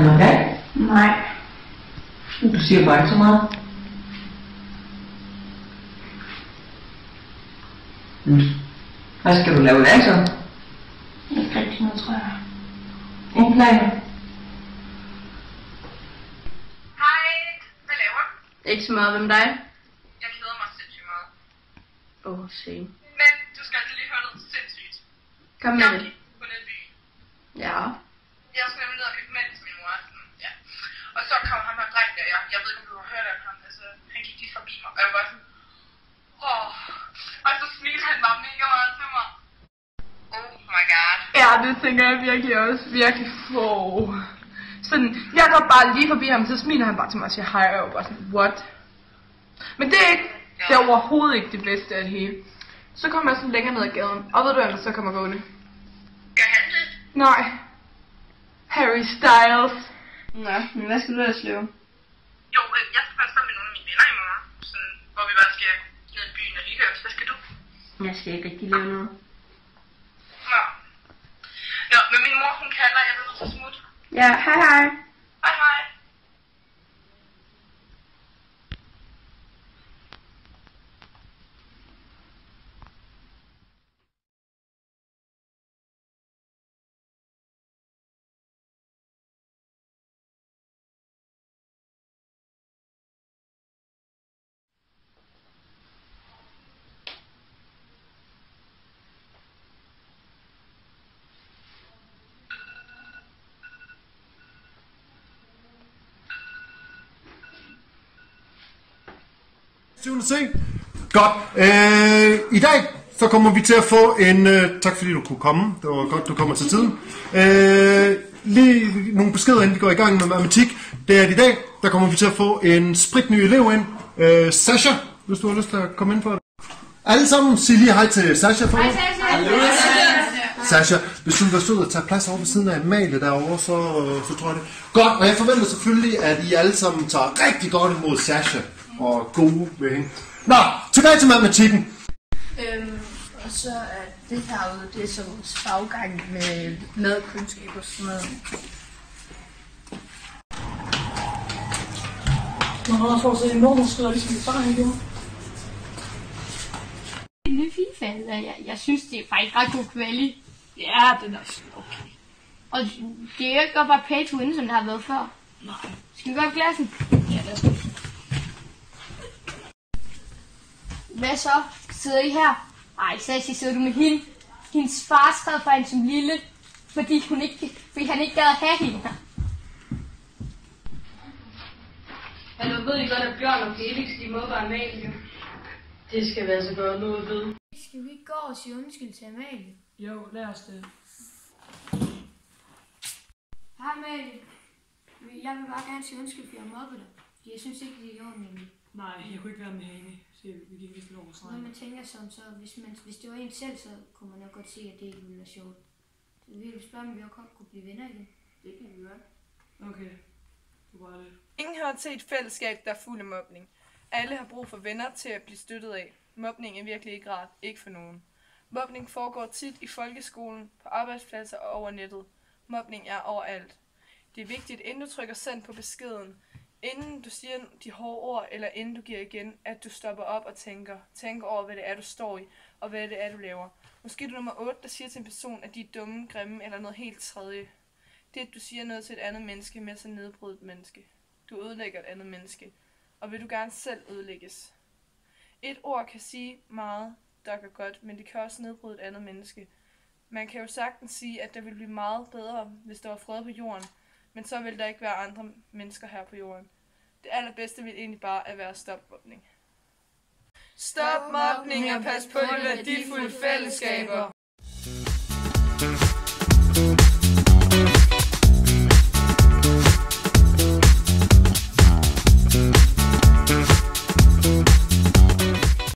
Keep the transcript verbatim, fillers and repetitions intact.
han noget galt? Nej. Du siger bare ikke så meget. Mm. Hvad skal du lave i dag så? Ikke rigtig noget, tror jeg. Ingen plan? Hej, hvad laver du? Ikke så meget. Hvem dig? Jeg keder mig sindssygt meget. Åh, oh, se. Men du skal altså lige høre noget sindssygt. Kom med Jeg det. gik på ned i byen. Ja. Jeg skulle nemlig ned og købe mænd til min mor. Ja. Og så kom ham her dreng der. Jeg, jeg ved ikke, om du har hørt af ham. Altså, han gik lige forbi mig. Og jeg var sådan... Åh. Og så smilte han bare mega meget til mig. Oh my god. Ja, det tænker jeg virkelig også. Virkelig få. Sådan, jeg går bare lige forbi ham, så smiler han bare til mig og siger hej, og jeg var bare sådan, what? Men det er ikke, det er overhovedet ikke det bedste af det hele. Så kommer jeg sådan længere ned ad gaden, og ved du, hvad der så kommer gående? Gør han det? Nej. Harry Styles. Nå, men hvad skal du ellers lave? Jo, øh, jeg skal faktisk sammen med nogle af mine venner i morgen. Sådan, hvor vi bare skal ned i byen og lige høre. Hvad skal du? Jeg skal ikke rigtig lave noget. Nå. Nå, men min mor, hun kalder. Jeg vil nødt til at smutte. Ja, hej hej. Hej hej. syvende C. Godt. Øh, I dag så kommer vi til at få en... Øh, tak fordi du kunne komme. Det var godt, du kommer til tiden. Øh, lige nogle beskeder, inden vi går i gang med matematik. Det er at i dag, der kommer vi til at få en spritny elev ind. Øh, Sasha, hvis du har lyst til at komme ind for det. Alle sammen, sig lige hej til Sasha for mig. Hej, Sasha. Sasha, hvis du vil være sød og tage plads over ved siden af Amalie derovre, så, så tror jeg det. Godt, og jeg forventer selvfølgelig, at I alle sammen tager rigtig godt imod Sasha og gode ved hende. Nå, tilbage til matematikken. Øhm, og så er det herude, det er så vores faggang med madkundskab og sådan noget. Nå, jeg får så en morgenskrider, ligesom vi bare har gjort. Det nye FIFA, jeg, jeg synes, det er faktisk ret god kvalitet. Ja, den er okay. Og det er jo ikke godt bare pay to win, som det har været før. Nej. Skal vi gå i klassen? Ja, lad os gå. Hvad så? Sidder I her? Ej, Sashi, sidder du med hende? Hendes far skrev for hende som lille, fordi, hun ikke, fordi han ikke gad at have hende her. Hallo, ved I godt, at Bjørn og Felix, de mobber Amalie? Det skal vi altså gøre noget ved. Skal vi ikke gå og sige undskyld til Amalie? Jo, lad os det. Hej Amalie. Jeg vil bare gerne sige undskyld, for jeg mobbede dig. Jeg synes ikke, det er i orden egentlig. Nej, jeg kunne ikke være med hende, så vi gik vist over Når stregen. man tænker sådan, så hvis, man, hvis det var en selv, så kunne man nok godt se, at det ikke ville være sjovt. Så vi vil spørge, om vi også godt kunne blive venner igen. Det kan vi gøre. Okay, du var det. Ingen har til et fællesskab, der er fuld af mobning. Alle har brug for venner til at blive støttet af. Mobning er virkelig ikke rart, ikke for nogen. Mobning foregår tit i folkeskolen, på arbejdspladser og over nettet. Mobning er overalt. Det er vigtigt, inden du trykker send på beskeden, inden du siger de hårde ord, eller inden du giver igen, at du stopper op og tænker. Tænker over, hvad det er, du står i, og hvad det er, du laver. Måske er du nummer otte, der siger til en person, at de er dumme, grimme eller noget helt tredje. Det er, at du siger noget til et andet menneske med så nedbrydet et menneske. Du ødelægger et andet menneske. Og vil du gerne selv ødelægges? Et ord kan sige meget, der gør godt, men det kan også nedbryde et andet menneske. Man kan jo sagtens sige, at det ville blive meget bedre, hvis der var fred på jorden, men så vil der ikke være andre mennesker her på jorden. Det allerbedste vil egentlig bare at være stop mobning. Stop mobning og pas på de værdifulde fællesskaber.